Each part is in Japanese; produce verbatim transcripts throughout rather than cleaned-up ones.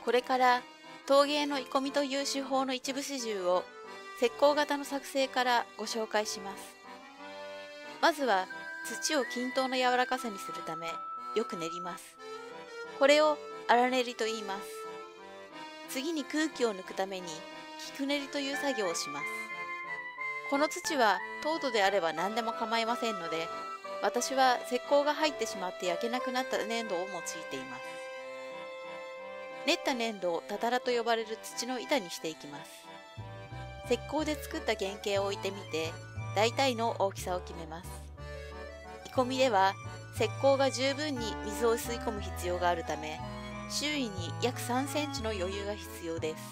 これから陶芸の鋳込みという手法の一部始終を石膏型の作成からご紹介します。まずは土を均等な柔らかさにするためよく練ります。これを荒練りと言います。次に空気を抜くために菊練りという作業をします。この土は陶土であれば何でも構いませんので、私は石膏が入ってしまって焼けなくなった粘土を用いています。練った粘土をたたらと呼ばれる土の板にしていきます。石膏で作った原型を置いてみて、大体の大きさを決めます。鋳込みでは石膏が十分に水を吸い込む必要があるため、周囲に約さんセンチの余裕が必要です。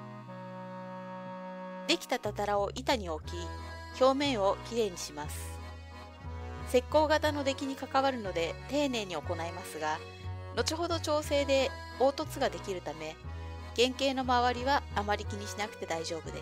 できたたたらを板に置き、表面をきれいにします。石膏型の出来に関わるので丁寧に行いますが、後ほど調整で凹凸ができるため、原型の周りはあまり気にしなくて大丈夫です。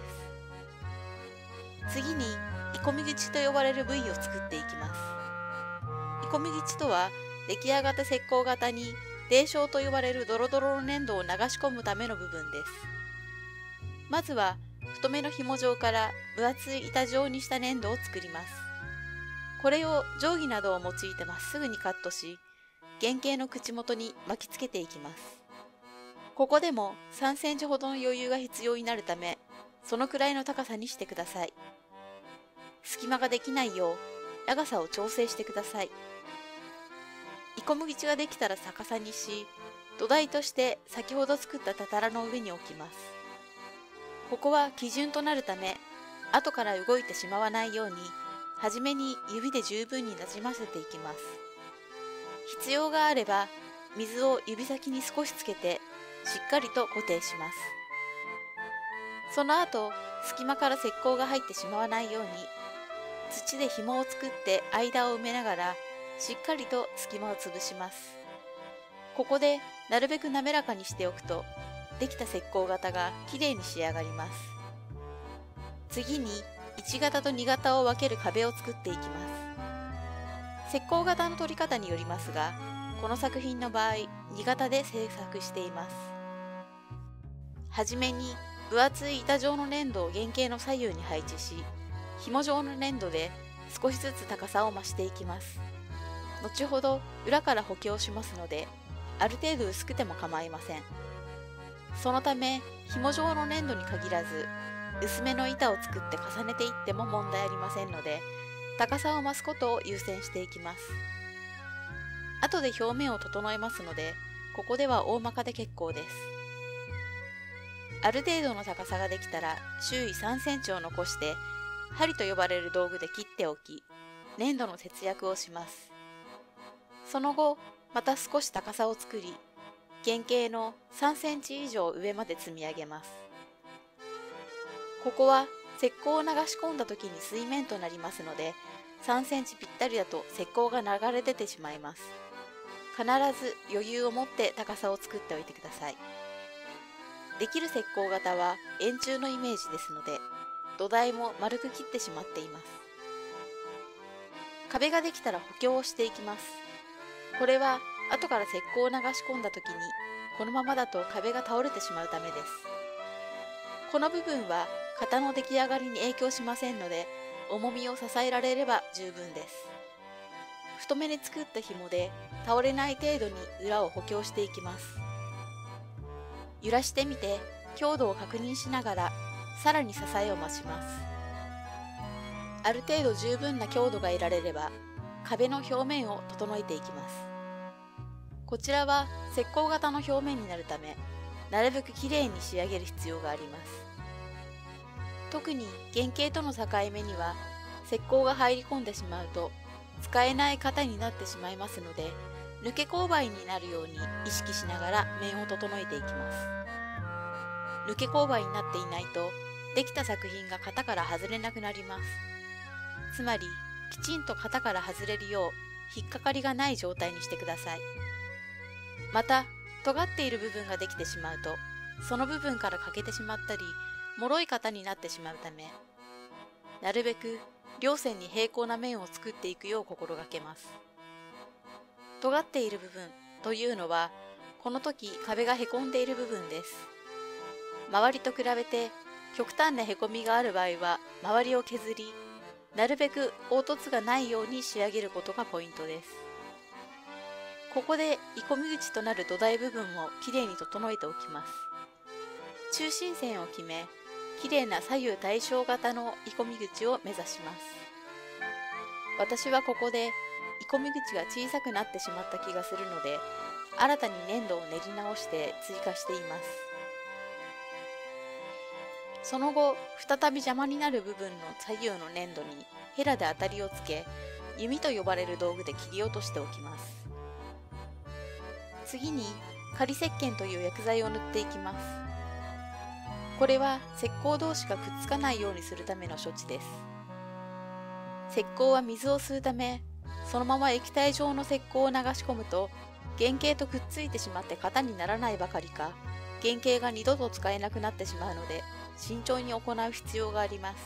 次に鋳込み口と呼ばれる部位を作っていきます。鋳込み口とは出来上がった石膏型に泥漿と呼ばれるドロドロの粘土を流し込むための部分です。まずは太めの紐状から分厚い板状にした粘土を作ります。これを定規などを用いてまっすぐにカットし、原型の口元に巻きつけていきます。ここでもさんセンチほどの余裕が必要になるため、そのくらいの高さにしてください。隙間ができないよう長さを調整してください。鋳込み口ができたら逆さにし、土台として先ほど作ったたたらの上に置きます。ここは基準となるため、後から動いてしまわないように、はじめに指で十分になじませていきます。必要があれば、水を指先に少しつけて、しっかりと固定します。その後、隙間から石膏が入ってしまわないように、土で紐を作って間を埋めながら、しっかりと隙間を潰します。ここでなるべく滑らかにしておくと、できた石膏型がきれいに仕上がります。次にいち型とに型を分ける壁を作っていきます。石膏型の取り方によりますが、この作品の場合に型で制作しています。はじめに分厚い板状の粘土を原型の左右に配置し、紐状の粘土で少しずつ高さを増していきます。後ほど裏から補強しますので、ある程度薄くても構いません。そのため紐状の粘土に限らず、薄めの板を作って重ねていっても問題ありませんので、高さを増すことを優先していきます。後で表面を整えますので、ここでは大まかで結構です。ある程度の高さができたら、周囲さんセンチを残して、針と呼ばれる道具で切っておき、粘土の節約をします。その後、また少し高さを作り、原型のさんセンチ以上上まで積み上げます。ここは石膏を流し込んだ時に水面となりますので、さんセンチぴったりだと石膏が流れ出てしまいます。必ず余裕を持って高さを作っておいてください。できる石膏型は円柱のイメージですので、土台も丸く切ってしまっています。壁ができたら補強をしていきます。これは後から石膏を流し込んだ時に、このままだと壁が倒れてしまうためです。この部分は型の出来上がりに影響しませんので、重みを支えられれば十分です。太めに作った紐で倒れない程度に裏を補強していきます。揺らしてみて強度を確認しながら、さらに支えを増します。ある程度十分な強度が得られれば、壁の表面を整えていきます。こちらは石膏型の表面になるため、なるべくきれいに仕上げる必要があります。特に原型との境目には石膏が入り込んでしまうと使えない型になってしまいますので、抜け勾配になるように意識しながら面を整えていきます。抜け勾配になっていないとできた作品が型から外れなくなります。つまりきちんと型から外れるよう引っかかりがない状態にしてください。また尖っている部分ができてしまうと、その部分から欠けてしまったり脆い型になってしまうため、なるべく両線に平行な面を作っていくよう心がけます。尖っている部分というのはこの時壁がへこんでいる部分です。周りと比べて極端なへこみがある場合は周りを削り、なるべく凹凸がないように仕上げることがポイントです。ここで鋳込み口となる土台部分をきれいに整えておきます。中心線を決め、きれいな左右対称型の鋳込み口を目指します。私はここで鋳込み口が小さくなってしまった気がするので、新たに粘土を練り直して追加しています。その後、再び邪魔になる部分の左右の粘土にヘラで当たりをつけ、弓と呼ばれる道具で切り落としておきます。次に仮石鹸という薬剤を塗っていきます。これは石膏同士がくっつかないようにするための処置です。石膏は水を吸うため、そのまま液体状の石膏を流し込むと原型とくっついてしまって型にならないばかりか、原型が二度と使えなくなってしまうので慎重に行う必要があります。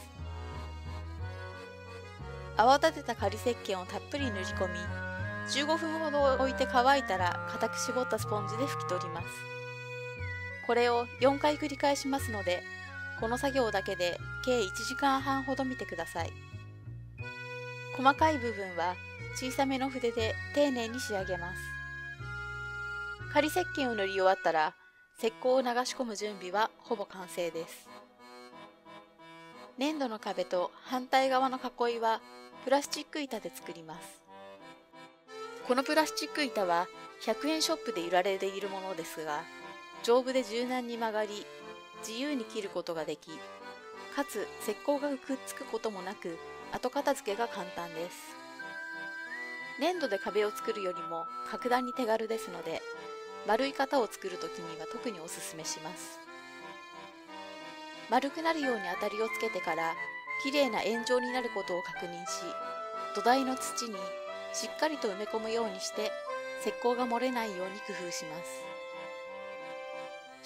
泡立てた仮石鹸をたっぷり塗り込み、じゅうごふんほど置いて乾いたら固く絞ったスポンジで拭き取ります。これをよんかい繰り返しますので、この作業だけで計いちじかんはんほど見てください。細かい部分は小さめの筆で丁寧に仕上げます。仮石鹸を塗り終わったら、石膏を流し込む準備はほぼ完成です。粘土の壁と反対側の囲いはプラスチック板で作ります。このプラスチック板はひゃくえんショップで売られているものですが、丈夫で柔軟に曲がり、自由に切ることができ、かつ石膏がくっつくこともなく、後片付けが簡単です。粘土で壁を作るよりも格段に手軽ですので、丸い型を作るときには特におすすめします。丸くなるように当たりをつけてから、きれいな円状になることを確認し、土台の土にしっかりと埋め込むようにして、石膏が漏れないように工夫します。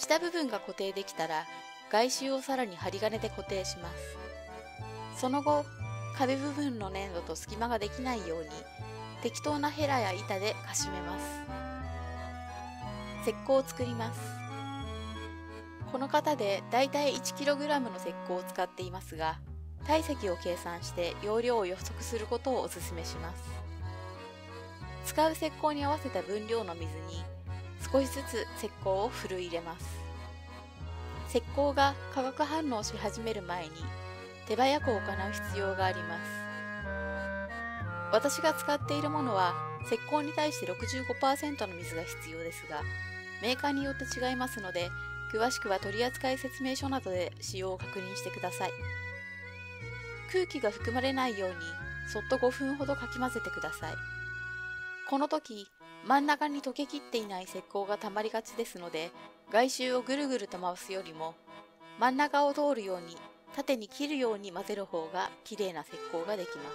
下部分が固定できたら、外周をさらに針金で固定します。その後、壁部分の粘土と隙間ができないように、適当なヘラや板でかしめます。石膏を作ります。この型でだいたい いちキログラム の石膏を使っていますが、体積を計算して容量を予測することをお勧めします。使う石膏に合わせた分量の水に少しずつ石膏をふるい入れます。石膏が化学反応し始める前に手早く行う必要があります。私が使っているものは石膏に対して ろくじゅうごパーセント の水が必要ですが、メーカーによって違いますので、詳しくは取扱説明書などで使用を確認してください。空気が含まれないようにそっとごふんほどかき混ぜてください。この時、真ん中に溶けきっていない石膏がたまりがちですので、外周をぐるぐると回すよりも真ん中を通るように縦に切るように混ぜる方がきれいな石膏ができます。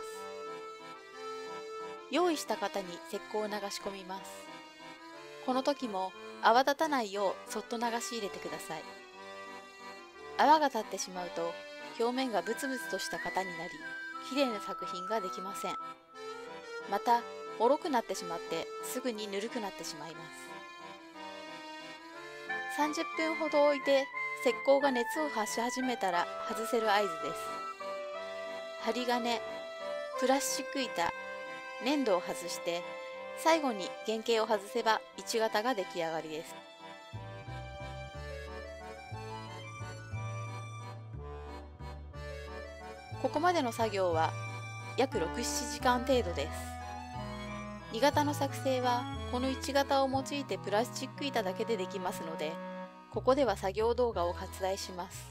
用意した型に石膏を流し込みます。この時も泡立たないようそっと流し入れてください。泡が立ってしまうと表面がブツブツとした型になり、きれいな作品ができません。また、脆くなってしまってすぐにぬるくなってしまいます。さんじゅっぷんほど置いて石膏が熱を発し始めたら外せる合図です。針金、プラスチック板、粘土を外して最後に原型を外せばいち型が出来上がりです。ここまでの作業は約ろく、ななじかん程度です。に型の作成はこのいち型を用いてプラスチック板だけでできますので、ここでは作業動画を割愛します。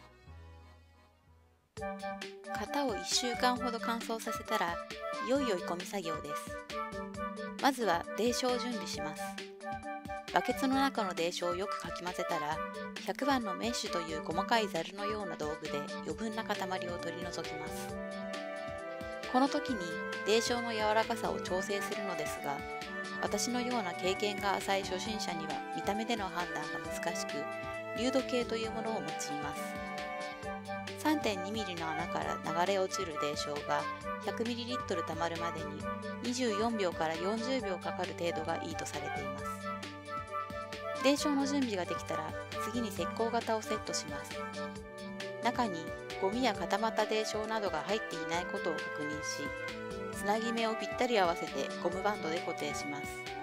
型をいっしゅうかんほど乾燥させたら、いよいよ鋳込み作業です。まずは泥漿を準備します。バケツの中の泥漿をよくかき混ぜたら、ひゃくばんのメッシュという細かいザルのような道具で余分な塊を取り除きます。この時に泥漿の柔らかさを調整するのですが、私のような経験が浅い初心者には見た目での判断が難しく、流度計というものを用います。さんてんにミリの穴から流れ落ちる泥漿が ひゃくミリリットル 溜まるまでににじゅうよんびょうからよんじゅうびょうかかる程度がいいとされています。 泥漿の準備ができたら次に石膏型をセットします。中にゴミや固まった泥漿などが入っていないことを確認し、つなぎ目をぴったり合わせてゴムバンドで固定します。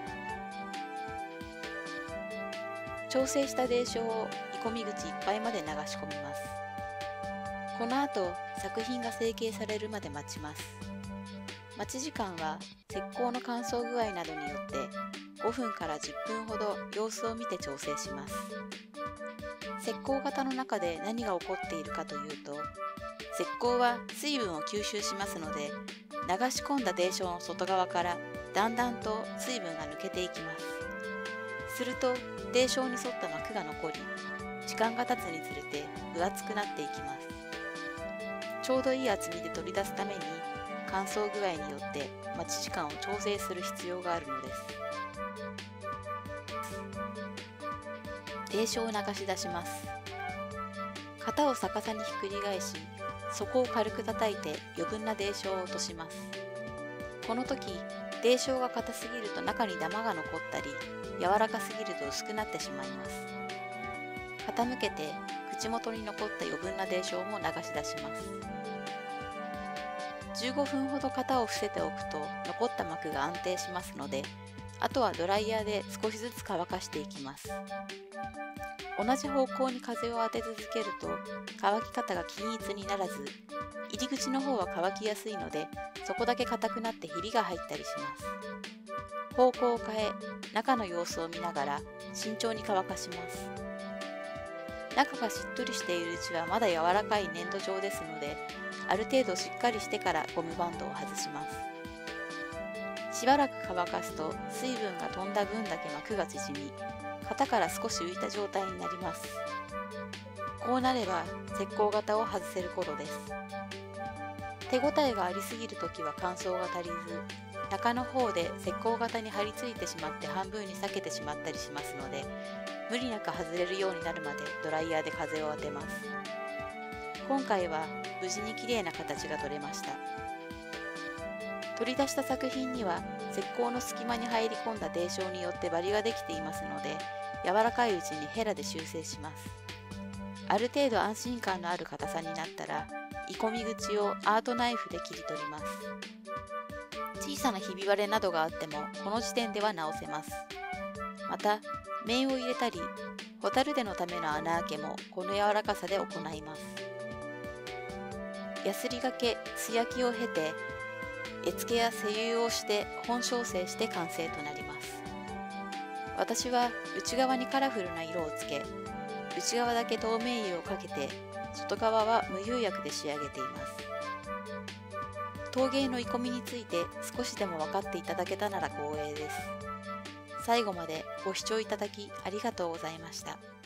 調整した泥漿を煮込み口いっぱいまで流し込みます。この後、作品が成形されるまで待ちます。待ち時間は石膏の乾燥具合などによってごふんからじゅっぷんほど様子を見て調整します。石膏型の中で何が起こっているかというと、石膏は水分を吸収しますので、流し込んだ泥漿の外側からだんだんと水分が抜けていきます。すると泥漿に沿った膜が残り、時間が経つにつれて分厚くなっていきます。ちょうどいい厚みで取り出すために乾燥具合によって待ち時間を調整する必要があるのです。泥漿を流し出します。型を逆さにひっくり返し、底を軽く叩いて余分な泥漿を落とします。この時、泥漿が硬すぎると中にダマが残ったり、柔らかすぎると薄くなってしまいます。傾けて口元に残った余分な泥漿も流し出します。じゅうごふんほど型を伏せておくと残った膜が安定しますので、あとはドライヤーで少しずつ乾かしていきます。同じ方向に風を当て続けると乾き方が均一にならず、入り口の方は乾きやすいので、そこだけ硬くなってひびが入ったりします。方向を変え、中の様子を見ながら慎重に乾かします。中がしっとりしているうちはまだ柔らかい粘土状ですので、ある程度しっかりしてからゴムバンドを外します。しばらく乾かすと水分が飛んだ分だけ膜が縮み、型から少し浮いた状態になります。こうなれば石膏型を外せる頃です。手応えがありすぎるときは乾燥が足りず、中の方で石膏型に張り付いてしまって半分に裂けてしまったりしますので、無理なく外れるようになるまでドライヤーで風を当てます。今回は無事に綺麗な形が取れました。取り出した作品には石膏の隙間に入り込んだ泥漿によってバリができていますので、柔らかいうちにヘラで修正します。ある程度安心感のある硬さになったら、煮込み口をアートナイフで切り取ります。小さなひび割れなどがあってもこの時点では直せます。また、面を入れたり、ホタル手のための穴あけもこの柔らかさで行います。ヤスリがけ、素焼きを経て、絵付けや施釉をして本焼成して完成となります。私は内側にカラフルな色をつけ、内側だけ透明油をかけて、外側は無釉薬で仕上げています。陶芸の煮込みについて少しでも分かっていただけたなら光栄です。最後までご視聴いただきありがとうございました。